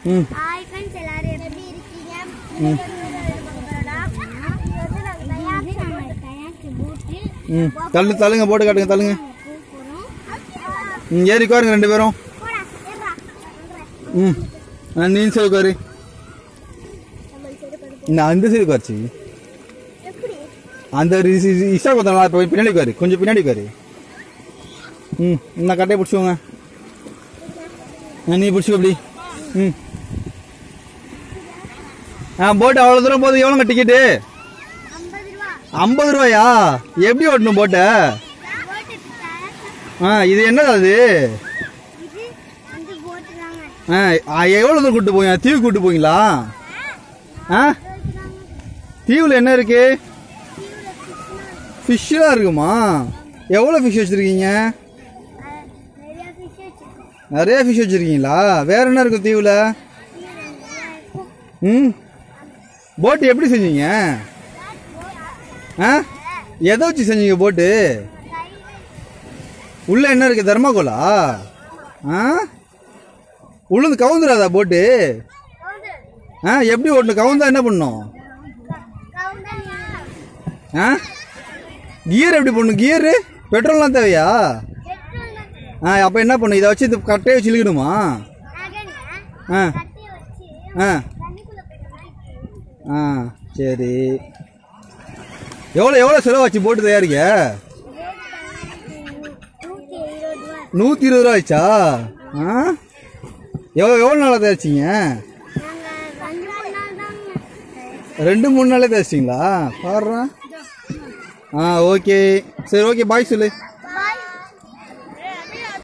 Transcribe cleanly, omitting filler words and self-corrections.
Hi friends எல்லாரும் எப்படி இருக்கீங்க? தள்ளுங்க போட்டு காட்டுங்க தள்ளுங்க. ஏறி உட்காருங்க ரெண்டு பேரும். நீ சரி உட்காரு. நான் அந்த சரி உட்காருச்சு. அந்த இஷ்டா கொடுத்தா பின்னாடி உட்காரு, கொஞ்சம் பின்னாடி உட்காரு. நான் கட்டையை பிடிச்சுக்கோங்க. நீ பிடிச்சிக்கோ அப்படி. போட்டு அவ்வளோ தூரம் போகுது. எவ்வளோங்க டிக்கெட்டு? 50 ரூபாயா? எப்படி ஓட்டணும் போட்ட? இது என்னது அது? எவ்வளோ தூரம் கூட்டு போவீங்க? தீவு கூட்டு போவீங்களா? தீவுல என்ன இருக்கு? ஃபிஷ்ஷெலாம் இருக்குமா? எவ்வளோ ஃபிஷ் வச்சிருக்கீங்க? நிறைய ஃபிஷ் வச்சிருக்கீங்களா? வேற என்ன இருக்கும் தீவுல? போட்டு எப்படி செஞ்சீங்க? எதை வச்சு செஞ்சீங்க போட்டு? உள்ள என்ன இருக்கு? தர்மாகோலா? உளுந்து கவுந்துராதா போட்டு? எப்படி ஓட்டணும்? கவுந்தா என்ன பண்ணும்? கியர் எப்படி பண்ணும்? கியரு பெட்ரோல்லாம் தேவையா? அப்ப என்ன பண்ணும்? இதை வச்சு கட்டையை வச்சு இழுக்கணுமா? சரி. எவ்வளோ செலவாச்சு போட்டு தயாரிக்க? 120 ரூபா ஆச்சா? எவ்வளோ நாளாக தயாரிச்சிங்க? 2-3 நாளே தயாரிச்சிங்களா? பாடுறேன். ஓகே சரி, ஓகே பாய் சொல்லு.